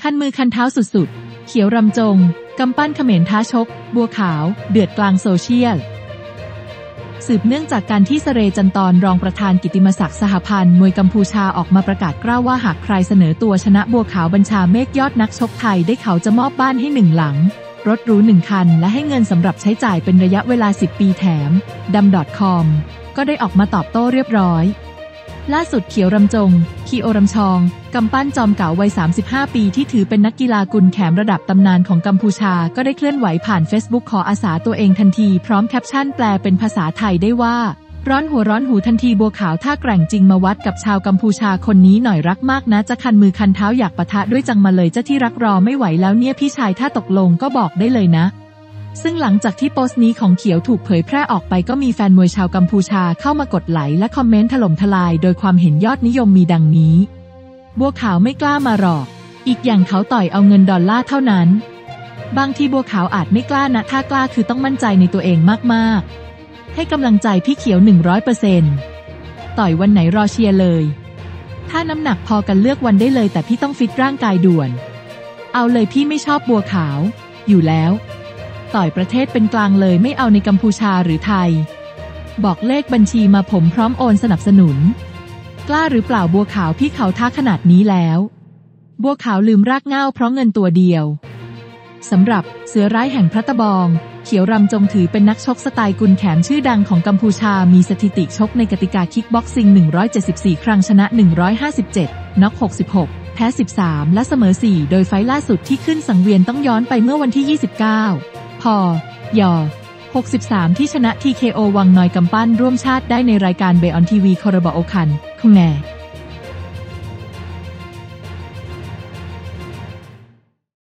คันมือคันเท้าสุดๆเขียวรำจงกำปั้นเขมรท้าชกบัวขาวเดือดกลางโซเชียลสืบเนื่องจากการที่เสเรจันตรรองประธานกิตติมศักดิ์สหพันธ์มวยกัมพูชาออกมาประกาศกล้าวว่าหากใครเสนอตัวชนะบัวขาวบัญชาเมฆยอดนักชกไทยได้เขาจะมอบบ้านให้1 หลังรถหรู1 คันและให้เงินสำหรับใช้จ่ายเป็นระยะเวลา10 ปีแถมดำ .com ก็ได้ออกมาตอบโต้เรียบร้อยล่าสุดเขียวรำจงคีโอรำชองกำปั้นจอมเก่าวัย35 ปีที่ถือเป็นนักกีฬากุลแขมระดับตำนานของกัมพูชาก็ได้เคลื่อนไหวผ่าน Facebook ขออาสาตัวเองทันทีพร้อมแคปชั่นแปลเป็นภาษาไทยได้ว่าร้อนหัวร้อนหูทันทีบัวขาวถ้าแกร่งจริงมาวัดกับชาวกัมพูชาคนนี้หน่อยรักมากนะจะคันมือคันเท้าอยากปะทะด้วยจังมาเลยเจ้าที่รักรอไม่ไหวแล้วเนี่ยพี่ชายถ้าตกลงก็บอกได้เลยนะซึ่งหลังจากที่โพสต์นี้ของเขียวถูกเผยแพร่ออกไปก็มีแฟนมวยชาวกัมพูชาเข้ามากดไลค์และคอมเมนต์ถล่มทลายโดยความเห็นยอดนิยมมีดังนี้บัวขาวไม่กล้ามาหรอกอีกอย่างเขาต่อยเอาเงิน$เท่านั้นบางทีบัวขาวอาจไม่กล้านะถ้ากล้าคือต้องมั่นใจในตัวเองมากๆให้กำลังใจพี่เขียว 100% ต่อยวันไหนรอเชียร์เลยถ้าน้ำหนักพอกันเลือกวันได้เลยแต่พี่ต้องฟิตร่างกายด่วนเอาเลยพี่ไม่ชอบบัวขาวอยู่แล้วต่อยประเทศเป็นกลางเลยไม่เอาในกัมพูชาหรือไทยบอกเลขบัญชีมาผมพร้อมโอนสนับสนุนกล้าหรือเปล่าบัวขาวพี่เขาท้าขนาดนี้แล้วบัวขาวลืมรากเหง้าเพราะเงินตัวเดียวสำหรับเสือร้ายแห่งพระตะบองเขียวรำจงถือเป็นนักชกสไตล์กุลแขมชื่อดังของกัมพูชามีสถิติชกในกติกาคิกบ็อกซิ่ง174 ครั้งชนะ157น็อก66แพ้13และเสมอ4โดยไฟล์ล่าสุดที่ขึ้นสังเวียนต้องย้อนไปเมื่อวันที่29 พ.ย. 63ที่ชนะ TKO วังนอยกำปั้นร่วมชาติได้ในรายการเบออนทีวีคอร์บอโอคันคงแง